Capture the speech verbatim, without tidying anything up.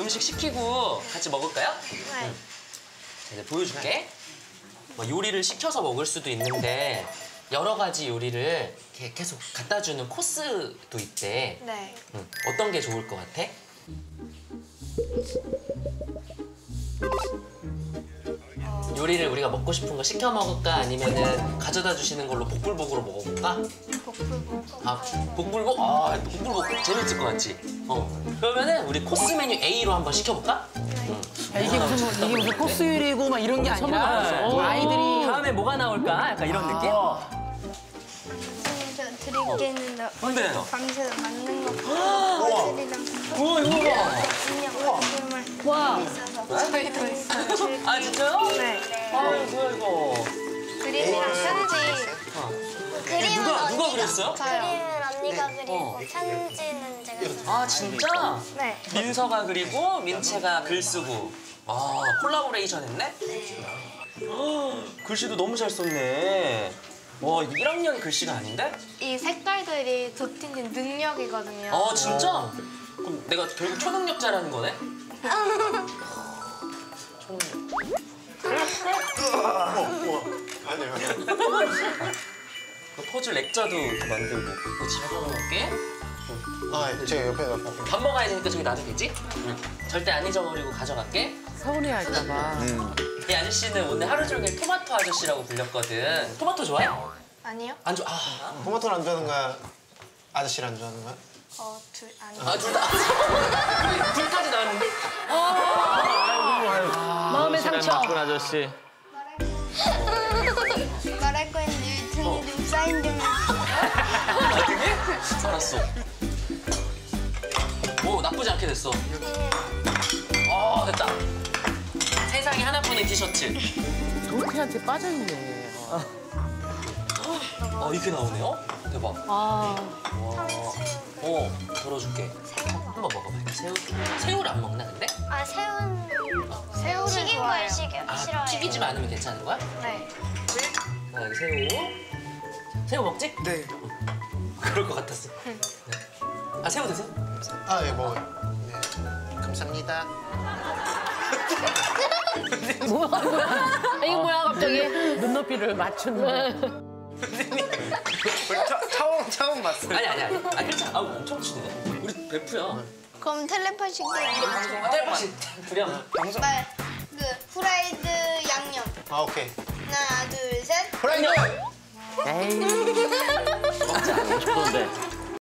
음식 시키고 같이 먹을까요? 네. 응. 자, 이제 보여줄게. 뭐 요리를 시켜서 먹을 수도 있는데 여러 가지 요리를 이렇게 계속 갖다 주는 코스도 있대. 네. 응. 어떤 게 좋을 것 같아? 요리를 우리가 먹고 싶은 거 시켜 먹을까? 아니면은 가져다 주시는 걸로 복불복으로 먹어볼까? 복불복. 아, 복불복? 아, 복불복 재밌을 것 같지? 어. 그러면은 우리 코스 메뉴 A로 한번 시켜볼까? 응. 야, 이게 무슨 뭐, 이게 무슨 코스 요리고 막 이런 게 아니라 어. 아이들이 다음에 뭐가 나올까? 약간 이런 느낌? 선생님, 저 드릴 게 있는데 뭔데요? 어제 방에서 만든 거 애들이랑 우와, 이거 봐. 인형 그림을 와. 있어서 저희도 있어요. 아, 진짜요? 네. 아, 뭐야, 이거. 그림이랑 편지. 이게 누가, 누가 그렸어요? 저요. 그림은 언니가 그리고 어. 편지는 제가 썼어요. 아, 진짜? 네. 민서가 그리고 민채가 글 쓰고. 아, 콜라보레이션 했네? 네. 글씨도 너무 잘 썼네. 와, 이거 일 학년 글씨가 아닌데? 이 색깔들이 도티님 능력이거든요. 아, 진짜? 그럼 내가 결국 초능력자라는 거네? 초능력. 아니요. 그 퍼즐 액자도 이렇게 만들고. 이거 잘 걸어놓을게. 아, 제 옆에 놔. 밥 먹어야 되니까 저기 놔도 되지? 응. 절대 안 잊어버리고 가져갈게. 서운해할까 봐. 이 아저씨는 오늘 하루 종일 토마토 아저씨라고 불렸거든. 토마토 좋아해? 아니요? 안 좋아. 아, 토마토를 안 좋아하는 거야? 아저씨를 안 좋아하는 거야? 어, 둘 아니요. 아 둘 다. 둘까지 나왔는데? 마음의 상처. 나쁜 아저씨. 말할 거 있는데 등이 좀 사인 좀 아, 되게? 알았어. 오, 나쁘지 않게 됐어. 어, 됐다. 세상에 하나뿐인 티셔츠. 도티한테 빠져있네. 어, 이렇게 나오네요? 대박. 아. 와. 어, 덜어줄게. 한번 먹어봐. 새우. 새우를 안 먹나, 근데? 아, 새우는 새우를 튀긴 좋아해요. 걸 시켜, 아, 싫어해요. 튀기지만 않으면 괜찮은 거야? 네. 자, 여기 새우. 새우 먹지? 네. 그럴 것 같았어. 네. 아, 새우 드세요? 아, 예, 먹어요. 네. 감사합니다. 뭐야, 뭐야. 아, 이거 뭐야, 갑자기. 눈높이를 맞춘. 차, 차원, 차원 맞어. 아니, 아니, 아니. 아, 괜찮아. 아, 엄청 치네. 우리 베프야. 그럼 텔레파시 게임. 아, 텔레파시. 부렴. 방송. 말. 그 후라이드 양념. 아, 오케이. 하나, 둘, 셋. 프라이드! 에이. 그런데.